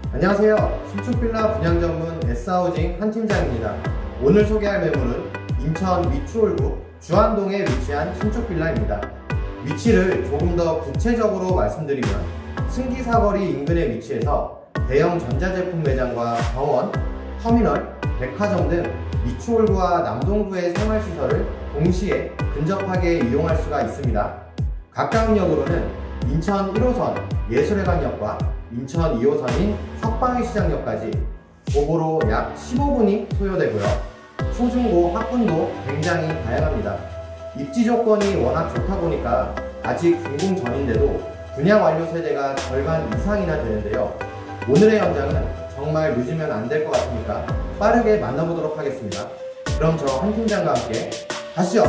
안녕하세요. 신축빌라 분양 전문 S하우징 한 팀장입니다. 오늘 소개할 매물은 인천 미추홀구 주안동에 위치한 신축빌라입니다. 위치를 조금 더 구체적으로 말씀드리면 승기사거리 인근에 위치해서 대형 전자제품 매장과 병원, 터미널, 백화점 등 미추홀구와 남동구의 생활시설을 동시에 근접하게 이용할 수가 있습니다. 가까운 역으로는 인천 1호선 예술회관역과 인천 2호선인 석방시장역까지 도보로 약 15분이 소요되고요. 초중고 학군도 굉장히 다양합니다. 입지 조건이 워낙 좋다 보니까 아직 준공 전인데도 분양 완료 세대가 절반 이상이나 되는데요. 오늘의 현장은 정말 늦으면 안 될 것 같으니까 빠르게 만나보도록 하겠습니다. 그럼 저 한 팀장과 함께 가시죠!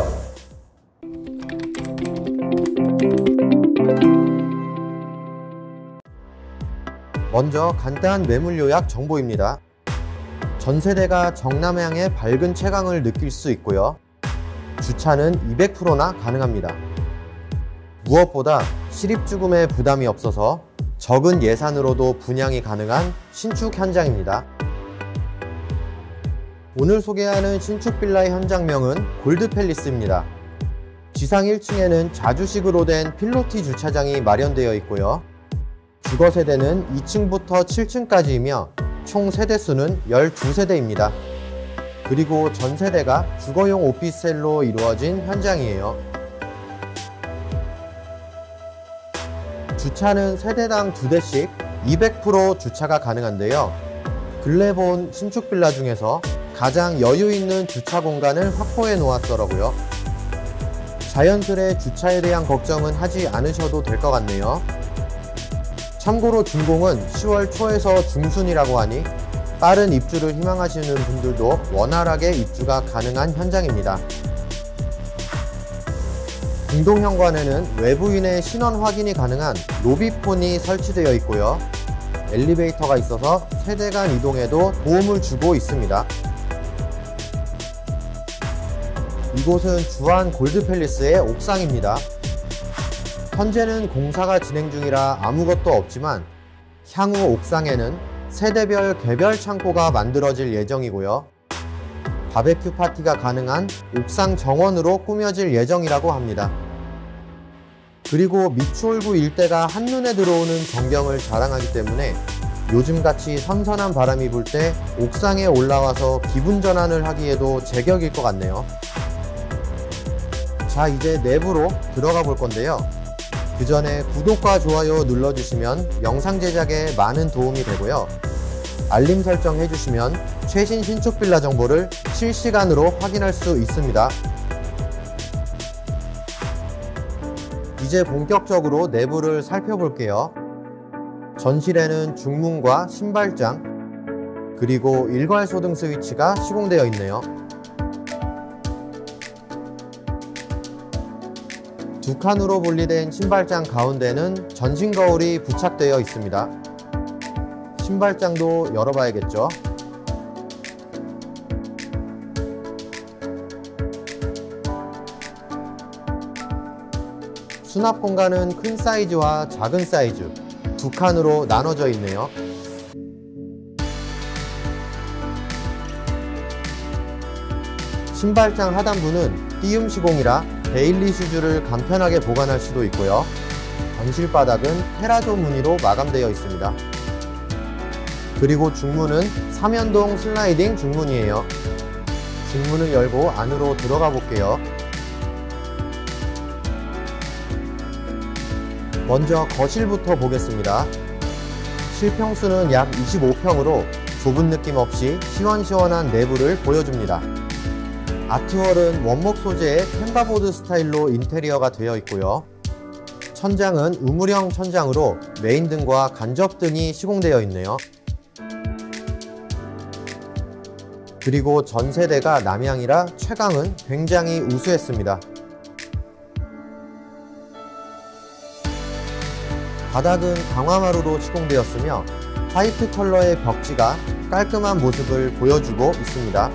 먼저 간단한 매물 요약 정보입니다. 전세대가 정남향의 밝은 채광을 느낄 수 있고요. 주차는 200%나 가능합니다. 무엇보다 실입주금에 부담이 없어서 적은 예산으로도 분양이 가능한 신축 현장입니다. 오늘 소개하는 신축 빌라의 현장명은 골드팰리스입니다. 지상 1층에는 자주식으로 된 필로티 주차장이 마련되어 있고요. 주거 세대는 2층부터 7층까지이며 총 세대수는 12세대입니다. 그리고 전 세대가 주거용 오피스텔로 이루어진 현장이에요. 주차는 세대당 2대씩 200% 주차가 가능한데요. 근래 본 신축 빌라 중에서 가장 여유 있는 주차 공간을 확보해 놓았더라고요. 자연스레 주차에 대한 걱정은 하지 않으셔도 될 것 같네요. 참고로 준공은 10월 초에서 중순이라고 하니 빠른 입주를 희망하시는 분들도 원활하게 입주가 가능한 현장입니다. 공동 현관에는 외부인의 신원 확인이 가능한 로비폰이 설치되어 있고요. 엘리베이터가 있어서 세대 간 이동에도 도움을 주고 있습니다. 이곳은 주안 골드팰리스의 옥상입니다. 현재는 공사가 진행 중이라 아무것도 없지만 향후 옥상에는 세대별 개별 창고가 만들어질 예정이고요. 바베큐 파티가 가능한 옥상 정원으로 꾸며질 예정이라고 합니다. 그리고 미추홀구 일대가 한눈에 들어오는 전경을 자랑하기 때문에 요즘같이 선선한 바람이 불 때 옥상에 올라와서 기분 전환을 하기에도 제격일 것 같네요. 자, 이제 내부로 들어가 볼 건데요. 그 전에 구독과 좋아요 눌러주시면 영상 제작에 많은 도움이 되고요. 알림 설정 해주시면 최신 신축 빌라 정보를 실시간으로 확인할 수 있습니다. 이제 본격적으로 내부를 살펴볼게요. 전실에는 중문과 신발장, 그리고 일괄소등 스위치가 시공되어 있네요. 두 칸으로 분리된 신발장 가운데는 전신 거울이 부착되어 있습니다. 신발장도 열어봐야겠죠. 수납 공간은 큰 사이즈와 작은 사이즈 두 칸으로 나눠져 있네요. 신발장 하단부는 띄움 시공이라 데일리 슈즈를 간편하게 보관할 수도 있고요. 전실 바닥은 테라조 무늬로 마감되어 있습니다. 그리고 중문은 3연동 슬라이딩 중문이에요. 중문을 열고 안으로 들어가 볼게요. 먼저 거실부터 보겠습니다. 실평수는 약 25평으로 좁은 느낌 없이 시원시원한 내부를 보여줍니다. 아트월은 원목 소재의 펜바보드 스타일로 인테리어가 되어 있고요. 천장은 우물형 천장으로 메인등과 간접등이 시공되어 있네요. 그리고 전세대가 남향이라 채광은 굉장히 우수했습니다. 바닥은 강화마루로 시공되었으며 화이트 컬러의 벽지가 깔끔한 모습을 보여주고 있습니다.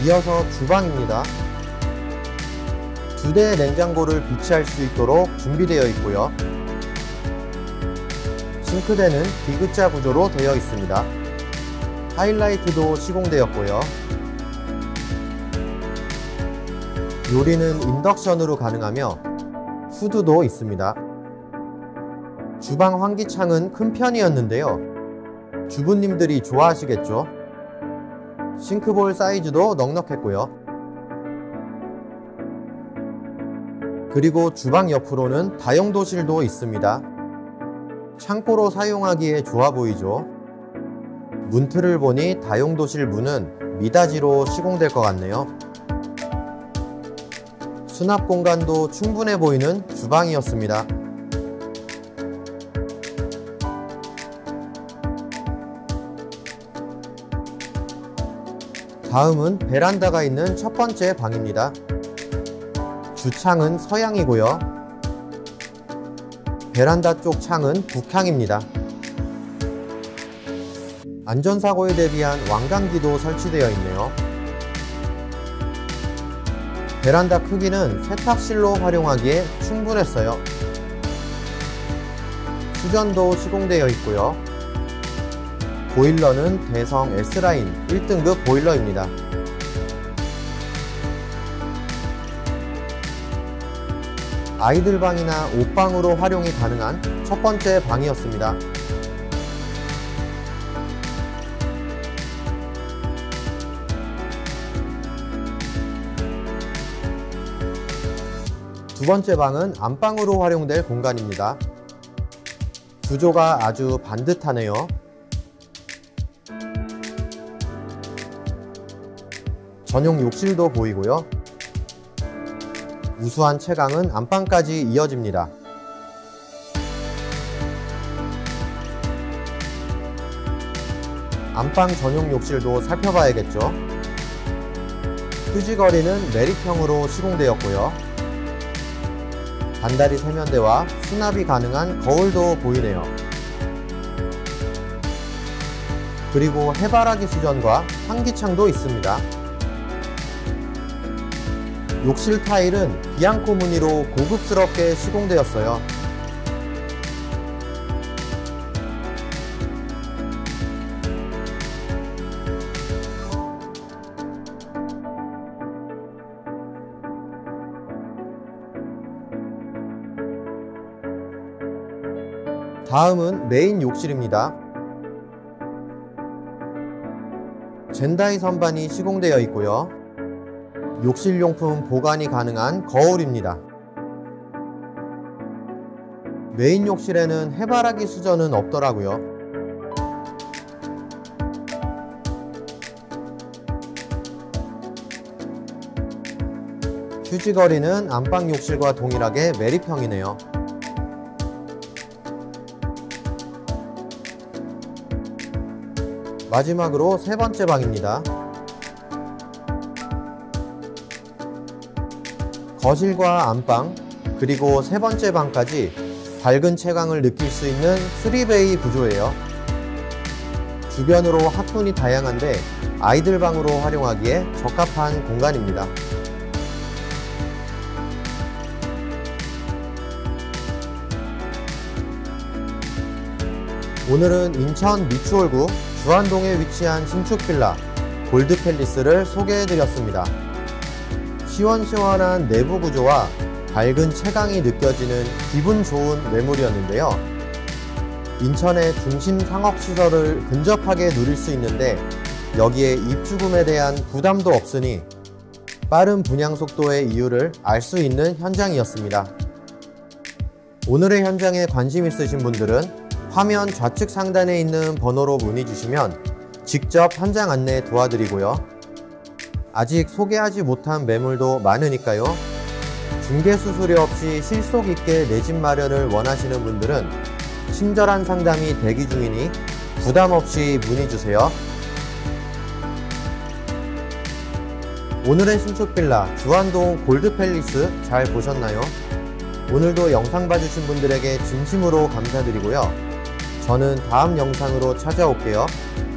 이어서 주방입니다. 2대의 냉장고를 비치할 수 있도록 준비되어 있고요. 싱크대는 D자 구조로 되어 있습니다. 하이라이트도 시공되었고요. 요리는 인덕션으로 가능하며 후드도 있습니다. 주방 환기창은 큰 편이었는데요. 주부님들이 좋아하시겠죠? 싱크볼 사이즈도 넉넉했고요. 그리고 주방 옆으로는 다용도실도 있습니다. 창고로 사용하기에 좋아 보이죠? 문틀을 보니 다용도실 문은 미닫이로 시공될 것 같네요. 수납 공간도 충분해 보이는 주방이었습니다. 다음은 베란다가 있는 첫 번째 방입니다. 주창은 서향이고요. 베란다 쪽 창은 북향입니다. 안전사고에 대비한 왕강기도 설치되어 있네요. 베란다 크기는 세탁실로 활용하기에 충분했어요. 수전도 시공되어 있고요. 보일러는 대성 S라인 1등급 보일러입니다. 아이들 방이나 옷방으로 활용이 가능한 첫 번째 방이었습니다. 두 번째 방은 안방으로 활용될 공간입니다. 구조가 아주 반듯하네요. 전용 욕실도 보이고요. 우수한 채광은 안방까지 이어집니다. 안방 전용 욕실도 살펴봐야겠죠. 휴지거리는 메리평으로 시공되었고요. 반다리 세면대와 수납이 가능한 거울도 보이네요. 그리고 해바라기 수전과 환기창도 있습니다. 욕실 타일은 비앙코 무늬로 고급스럽게 시공되었어요. 다음은 메인 욕실입니다. 젠다이 선반이 시공되어 있고요. 욕실용품 보관이 가능한 거울입니다. 메인 욕실에는 해바라기 수전은 없더라고요. 휴지거리는 안방 욕실과 동일하게 메리평이네요. 마지막으로 세 번째 방입니다. 거실과 안방, 그리고 세 번째 방까지 밝은 채광을 느낄 수 있는 3베이 구조예요. 주변으로 하톤이 다양한데 아이들 방으로 활용하기에 적합한 공간입니다. 오늘은 인천 미추홀구 주안동에 위치한 신축 빌라 골드팰리스를 소개해드렸습니다. 시원시원한 내부 구조와 밝은 채광이 느껴지는 기분 좋은 매물이었는데요. 인천의 중심 상업시설을 근접하게 누릴 수 있는데 여기에 입주금에 대한 부담도 없으니 빠른 분양 속도의 이유를 알 수 있는 현장이었습니다. 오늘의 현장에 관심 있으신 분들은 화면 좌측 상단에 있는 번호로 문의 주시면 직접 현장 안내 도와드리고요. 아직 소개하지 못한 매물도 많으니까요. 중개수수료 없이 실속 있게 내 집 마련을 원하시는 분들은 친절한 상담이 대기 중이니 부담 없이 문의 주세요. 오늘의 신축 빌라 주안동 골드팰리스 잘 보셨나요? 오늘도 영상 봐주신 분들에게 진심으로 감사드리고요. 저는 다음 영상으로 찾아올게요.